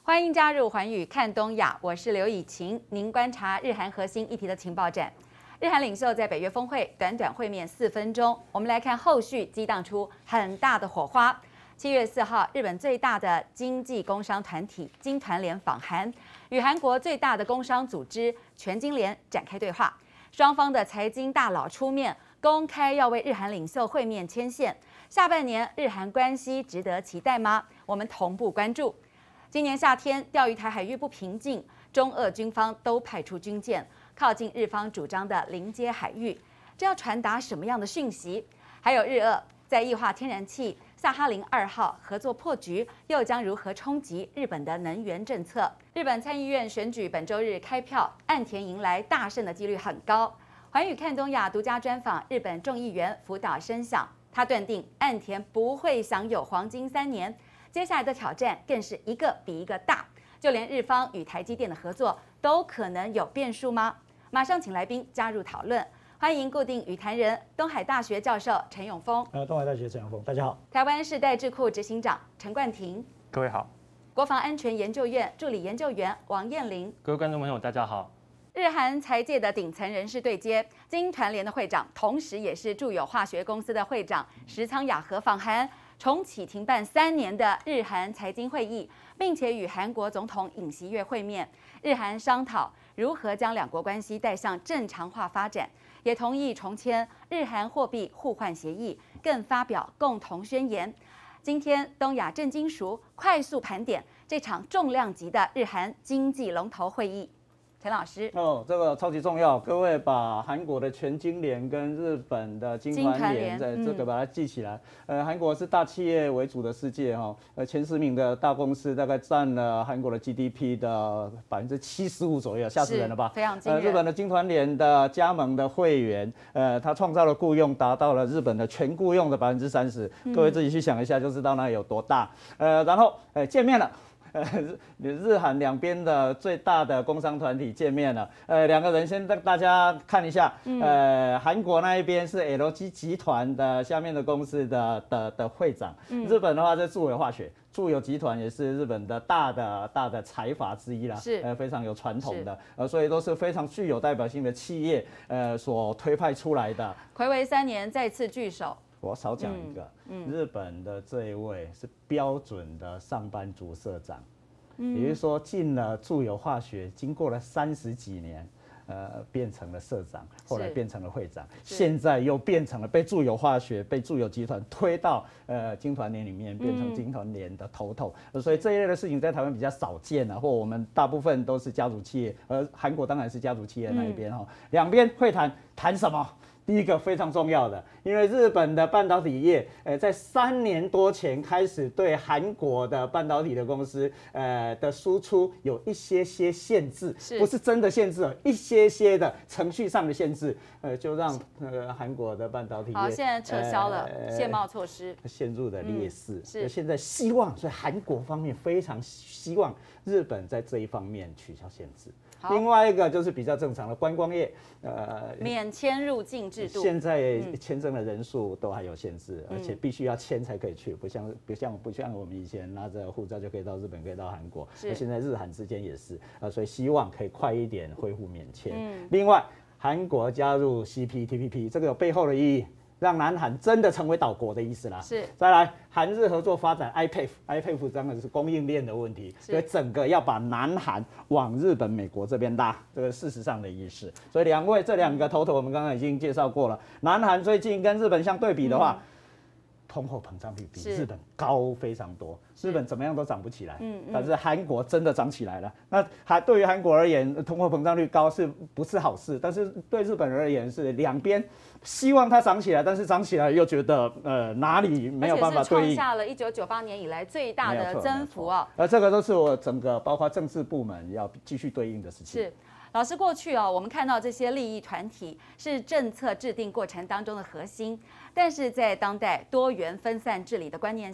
欢迎加入寰宇看东亚，我是刘以晴。您观察日韩核心议题的情报站。日韩领袖在北约峰会短短会面4分钟，我们来看后续激荡出很大的火花。7月4号，日本最大的经济工商团体经团联访韩，与韩国最大的工商组织全经联展开对话。双方的财经大佬出面，公开要为日韩领袖会面牵线。下半年日韩关系值得期待吗？我们同步关注。今年夏天，钓鱼台海域不平静，中俄军方都派出军舰靠近日方主张的临街海域，这要传达什么样的讯息？还有日俄在液化天然气萨哈林2号合作破局，又将如何冲击日本的能源政策？日本参议院选举本周日开票，岸田迎来大胜的几率很高。寰宇看东亚独家专访日本众议员福岛伸响，他断定岸田不会享有黄金3年。接下来的挑战更是一个比一个大，就连日方与台积电的合作都可能有变数吗？马上请来宾加入讨论，欢迎固定与谈人东海大学教授陈永丰， 东海大学陈永丰，大家好。 台湾世代智库执行长陈冠廷， 各位好。 国防安全研究院助理研究员王燕玲， 各位观众朋友，大家好。 日韩财界的顶层人士对接，经团联的会长，同时也是住友化学公司的会长石仓雅和访韩。重启停办3年的日韩财经会议，并且与韩国总统尹锡悦会面，日韩商讨如何将两国关系带向正常化发展，也同意重签日韩货币互换协议，更发表共同宣言。今天东亚正金属快速盘点这场重量级的日韩经济龙头会议。陈老师， 这个超级重要，各位把韩国的全经联跟日本的经团联这个把它记起来。韩国是大企业为主的世界哈，前10名的大公司大概占了韩国的 GDP 的75%左右，吓死人了吧？ 非常惊人。 日本的经团联的加盟的会员，它创造了雇用达到了日本的全雇用的30%，各位自己去想一下就知道那有多大。然后见面了。日韩两边的最大的工商团体见面了。两个人先让大家看一下。韩国那一边是 LG 集团的下面的公司的会长。日本的话是住友化学，住友集团也是日本的大的财阀之一啦， 是非常有传统的，所以都是非常具有代表性的企业，所推派出来的。 睽违3年再次聚首。 我少讲一个，日本的这一位是标准的上班族社长，也就是说进了住友化学，经过了30几年，变成了社长，后来变成了会长，现在又变成了被住友化学、被住友集团推到经团联里面，变成经团联的头头。所以这一类的事情在台湾比较少见啊，或我们大部分都是家族企业，而韩国当然是家族企业那一边哈。两边会谈什么？第一个非常重要的，因为日本的半导体业，在3年多前开始对韩国的半导体的公司，的输出有一些限制，不是真的限制，一些的程序上的限制，就让韩国的半导体业好，现在撤销了限贸措施， 陷入了劣势。现在希望，所以韩国方面非常希望日本在这一方面取消限制。另外一个就是比较正常的观光业， 免签入境制度， 现在签证的人数都还有限制，而且必须要签才可以去，不像我们以前拿着护照就可以到日本，可以到韩国。现在日韩之间也是，所以希望可以快一点恢复免签。另外，韩国加入 CPTPP， 这个有背后的意义。让南韩真的成为岛国的意思啦。 是， 再来韩日合作发展 IPEF 当然是供应链的问题，所以整个要把南韩往日本、美国这边拉，这个事实上的意思。所以这两个头头我们刚刚已经介绍过了。南韩最近跟日本相对比的话，通货膨胀率比日本高非常多，日本怎么样都涨不起来，但是韩国真的涨起来了。那对于韩国而言，通货膨胀率高是不是好事？但是对日本人而言是两边希望它涨起来，但是涨起来又觉得哪里没有办法对应， 而且是创下了1998年以来最大的增幅哦。 这个都是我整个包括政治部门要继续对应的事情。 是。老师，过去我们看到这些利益团体是政策制定过程当中的核心，但是在当代多元分散治理的观念下，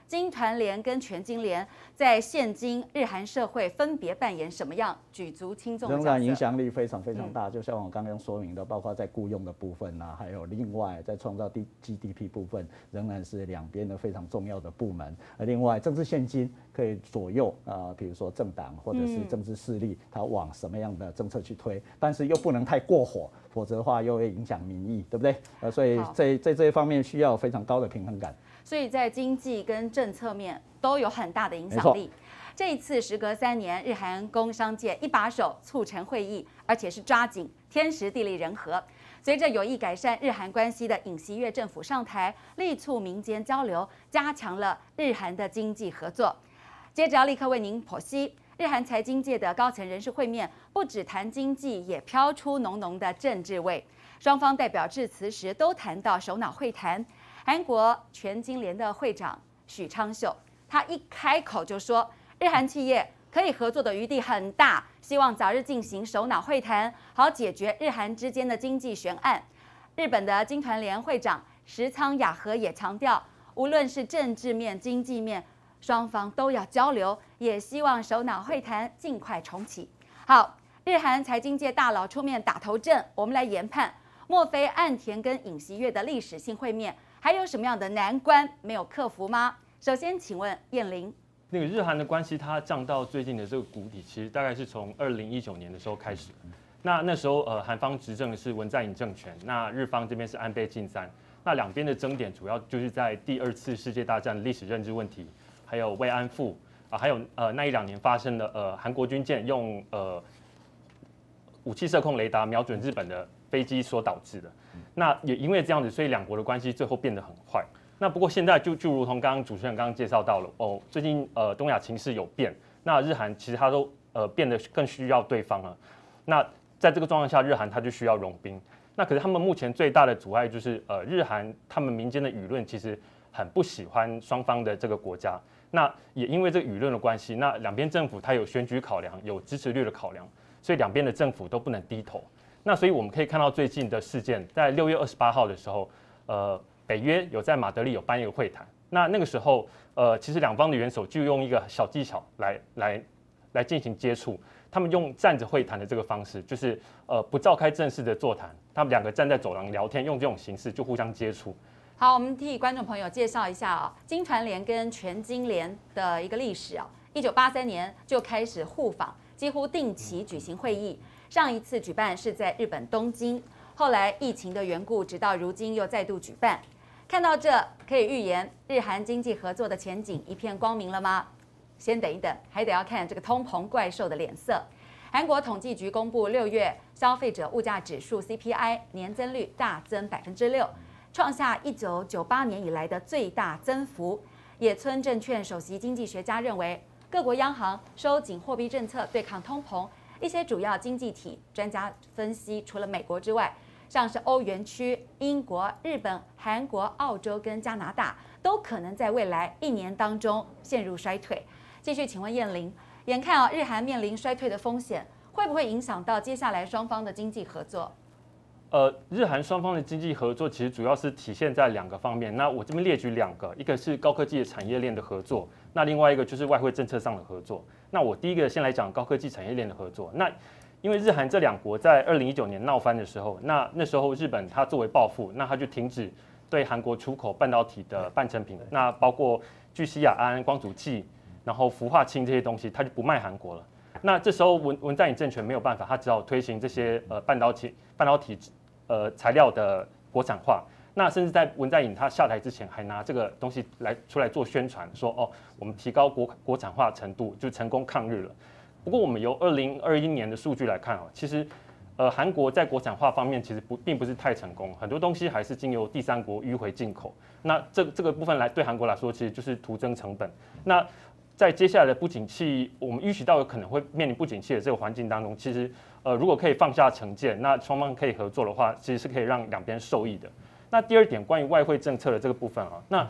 金团联跟全金联在现今日韩社会分别扮演什么样举足轻重的角色？ 仍然影响力非常大。就像我刚刚说明的，包括在雇佣的部分啊，还有另外在创造GDP 部分，仍然是两边的非常重要的部门。另外，政治现金可以左右比如说政党或者是政治势力，它往什么样的政策去推，但是又不能太过火，否则的话又会影响民意，对不对？所以在这一方面需要非常高的平衡感。 所以在经济跟政策面都有很大的影响力。这一次时隔3年，日韩工商界一把手促成会议，而且是抓紧，天时地利人和。随着有意改善日韩关系的尹锡悦政府上台，力促民间交流，加强了日韩的经济合作。接着要立刻为您剖析日韩财经界的高层人士会面，不只谈经济，也飘出浓浓的政治味。双方代表致辞时都谈到首脑会谈。韩国全金联的会长许昌秀，他一开口就说，日韩企业可以合作的余地很大，希望早日进行首脑会谈，好解决日韩之间的经济悬案。日本的金团联会长石仓雅和也强调，无论是政治面、经济面，双方都要交流，也希望首脑会谈尽快重启。好，日韩财经界大佬出面打头阵，我们来研判，莫非岸田跟尹锡悦的历史性会面还有什么样的难关没有克服吗？首先，请问燕玲， 那个日韩的关系它降到最近的这个谷底，其实大概是从2019年的时候开始。那时候韩方执政的是文在寅政权，那日方这边是安倍晋三。那两边的争点主要就是在第2次世界大战的历史认知问题，还有慰安妇还有那1-2年发生的韩国军舰用武器射控雷达瞄准日本的飞机所导致的。那也因为这样子，所以两国的关系最后变得很坏。那不过现在就如同刚刚主持人刚刚介绍到了最近东亚情势有变，那日韩其实它都变得更需要对方了。那在这个状况下，日韩它就需要融冰。那可是他们目前最大的阻碍就是日韩他们民间的舆论其实很不喜欢双方的这个国家。那也因为这个舆论的关系，那两边政府它有选举考量，有支持率的考量，所以两边的政府都不能低头。那所以我们可以看到最近的事件，在6月28号的时候，北约有在马德里有办一个会谈。那个时候，其实两方的元首就用一个小技巧来进行接触。他们用站着会谈的这个方式，就是不召开正式的座谈，他们两个站在走廊聊天，用这种形式就互相接触。 好，我们替观众朋友介绍一下金团联跟全金联的一个历史1983年就开始互访，几乎定期举行会议。上一次举办是在日本东京，后来疫情的缘故，直到如今又再度举办。看到这，可以预言日韩经济合作的前景一片光明了吗？先等一等，还得要看这个通膨怪兽的脸色。韩国统计局公布6月消费者物价指数 CPI 年增率大增6%，创下1998年以来的最大增幅。野村证券首席经济学家认为，各国央行收紧货币政策对抗通膨。一些主要经济体专家分析，除了美国之外，像是欧元区、英国、日本、韩国、澳洲跟加拿大，都可能在未来1年当中陷入衰退。继续请问燕玲，眼看日韩面临衰退的风险，会不会影响到接下来双方的经济合作？ 日韩双方的经济合作其实主要是体现在2个方面。那我这边列举2个，一个是高科技的产业链的合作，那另外一个就是外汇政策上的合作。那我第一个先来讲高科技产业链的合作。那因为日韩这2国在2019年闹翻的时候，那时候日本它作为报复，那它就停止对韩国出口半导体的半成品，那包括聚酰亚胺、光阻剂，然后氟化氢这些东西，它就不卖韩国了。那这时候文在寅政权没有办法，他只好推行这些半导体材料的国产化。那甚至在文在寅他下台之前，还拿这个东西出来做宣传，说我们提高国产化程度，就成功抗日了。不过我们由2021年的数据来看其实韩国在国产化方面其实并不是太成功，很多东西还是经由第三国迂回进口。那这个部分对韩国来说，其实就是徒增成本。那在接下来的不景气，我们预期到有可能会面临不景气的这个环境当中，其实如果可以放下成见，那双方可以合作的话，其实是可以让两边受益的。那第2点，关于外汇政策的这个部分那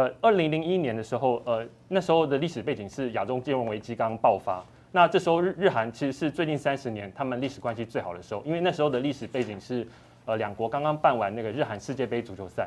2001年的时候，那时候的历史背景是亚洲金融危机刚刚爆发。那这时候日韩其实是最近30年他们历史关系最好的时候，因为那时候的历史背景是2国刚刚办完那个日韩世界杯足球赛。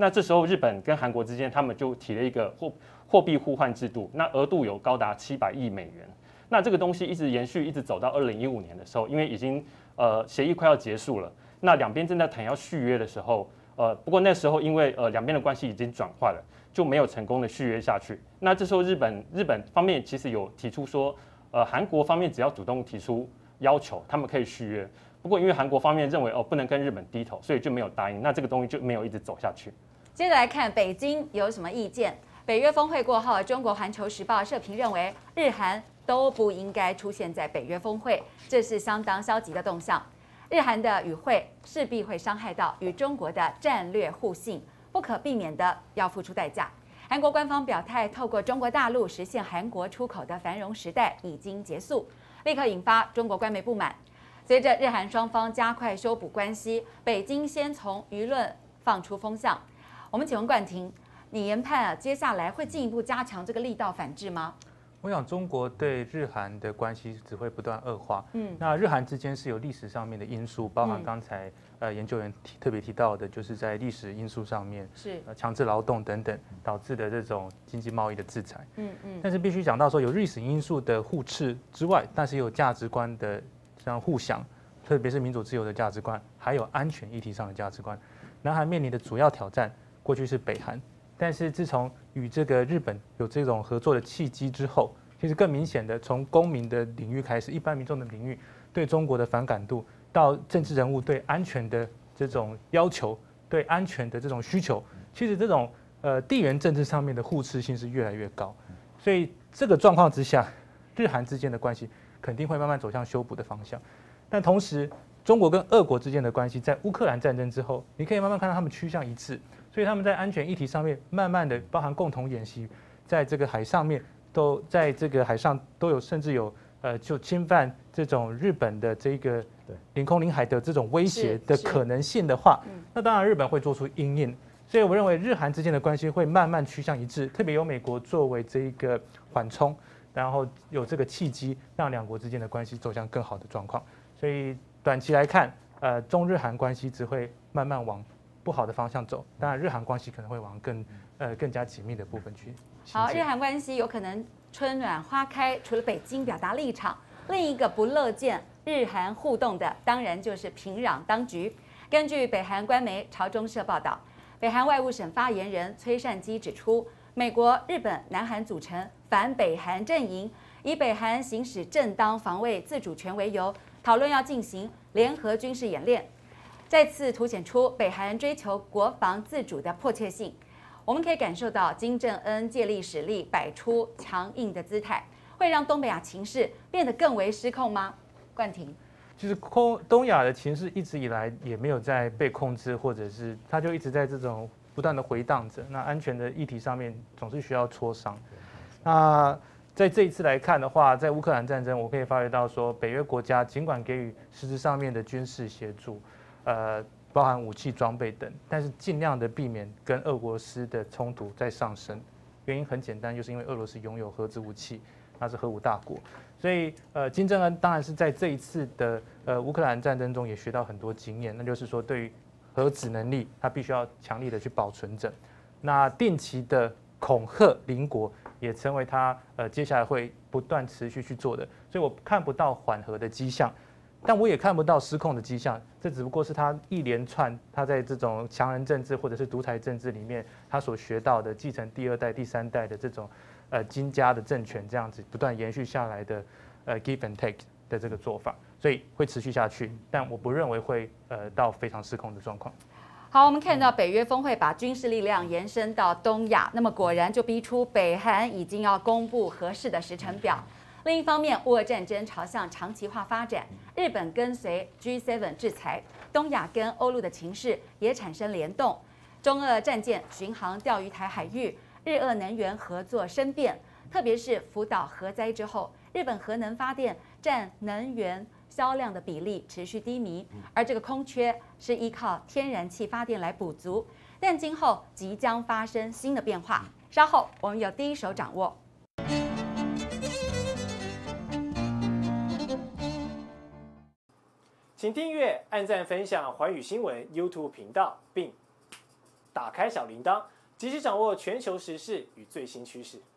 那这时候日本跟韩国之间，他们就提了一个货币互换制度，那额度有高达700亿美元。那这个东西一直延续，一直走到2015年的时候，因为已经协议快要结束了，那两边正在谈要续约的时候，不过那时候因为两边的关系已经转坏了，就没有成功的续约下去。那这时候日本方面其实有提出说，韩国方面只要主动提出要求，他们可以续约。不过因为韩国方面认为不能跟日本低头，所以就没有答应。那这个东西就没有一直走下去。 接着来看北京有什么意见。北约峰会过后，中国环球时报社评认为，日韩都不应该出现在北约峰会，这是相当消极的动向。日韩的与会势必会伤害到与中国的战略互信，不可避免的要付出代价。韩国官方表态，透过中国大陆实现韩国出口的繁荣时代已经结束，立刻引发中国官媒不满。随着日韩双方加快修补关系，北京先从舆论放出风向。我们请问冠廷，你研判接下来会进一步加强这个力道反制吗？ 我想中国对日韩的关系只会不断恶化。那日韩之间是有历史上面的因素，包含刚才研究员特别提到的，就是在历史因素上面是强制劳动等等导致的这种经济贸易的制裁。但是必须讲到说，有历史因素的互斥之外，但是也有价值观的这样互享，特别是民主自由的价值观，还有安全议题上的价值观。南韩面临的主要挑战，过去是北韩。但是自从与这个日本有这种合作的契机之后，其实更明显的从公民的领域开始，一般民众的领域对中国的反感度，到政治人物对安全的这种要求，对安全的这种需求，其实这种地缘政治上面的互斥性是越来越高。所以这个状况之下，日韩之间的关系肯定会慢慢走向修补的方向。但同时，中国跟俄国之间的关系，在乌克兰战争之后，你可以慢慢看到他们趋向一致。所以他们在安全议题上面，慢慢的包含共同演习，在这个海上面都在这个海上都有，甚至有就侵犯这种日本的这个领空领海的这种威胁的可能性的话，那当然日本会做出因应。所以我认为日韩之间的关系会慢慢趋向一致，特别有美国作为这一个缓冲，然后有这个契机，让两国之间的关系走向更好的状况。所以短期来看，中日韩关系只会慢慢往不好的方向走，当然日韩关系可能会往更加紧密的部分去。 好，日韩关系有可能春暖花开，除了北京表达立场，另一个不乐见日韩互动的，当然就是平壤当局。根据北韩官媒朝中社报道，北韩外务省发言人崔善基指出，美国、日本、南韩组成反北韩阵营，以北韩行使正当防卫自主权为由，讨论要进行联合军事演练。再次凸显出北韩追求国防自主的迫切性。我们可以感受到金正恩借力使力，摆出强硬的姿态，会让东北亚情势变得更为失控吗？冠廷， 其实东亚的情势一直以来也没有在被控制，或者是它就一直在这种不断的回荡着。那安全的议题上面总是需要磋商。那在这一次来看的话，在乌克兰战争，我可以发觉到说，北约国家尽管给予实质上面的军事协助，包含武器装备等，但是尽量的避免跟俄罗斯的冲突再上升。原因很简单，就是因为俄罗斯拥有核子武器，它是核武大国。所以金正恩当然是在这一次的乌克兰战争中也学到很多经验，那就是说对于核子能力，它必须要强力的去保存着。那定期的恐吓邻国也成为他接下来会不断持续去做的。所以我看不到缓和的迹象。但我也看不到失控的迹象，这只不过是他一连串他在这种强人政治或者是独裁政治里面他所学到的继承第二代、第三代的这种金家的政权这样子不断延续下来的give and take 的这个做法，所以会持续下去，但我不认为会到非常失控的状况。 好，我们看到北约峰会把军事力量延伸到东亚，那么果然就逼出北韩已经要公布合适的时程表。另一方面，乌俄战争朝向长期化发展，日本跟随 G7 制裁，东亚跟欧陆的情势也产生联动。中俄战舰巡航钓鱼台海域，日俄能源合作生变，特别是福岛核灾之后，日本核能发电占能源销量的比例持续低迷，而这个空缺是依靠天然气发电来补足，但今后即将发生新的变化。稍后我们有第一手掌握。 请订阅、按赞、分享环宇新闻 YouTube 频道，并打开小铃铛，及时掌握全球时事与最新趋势。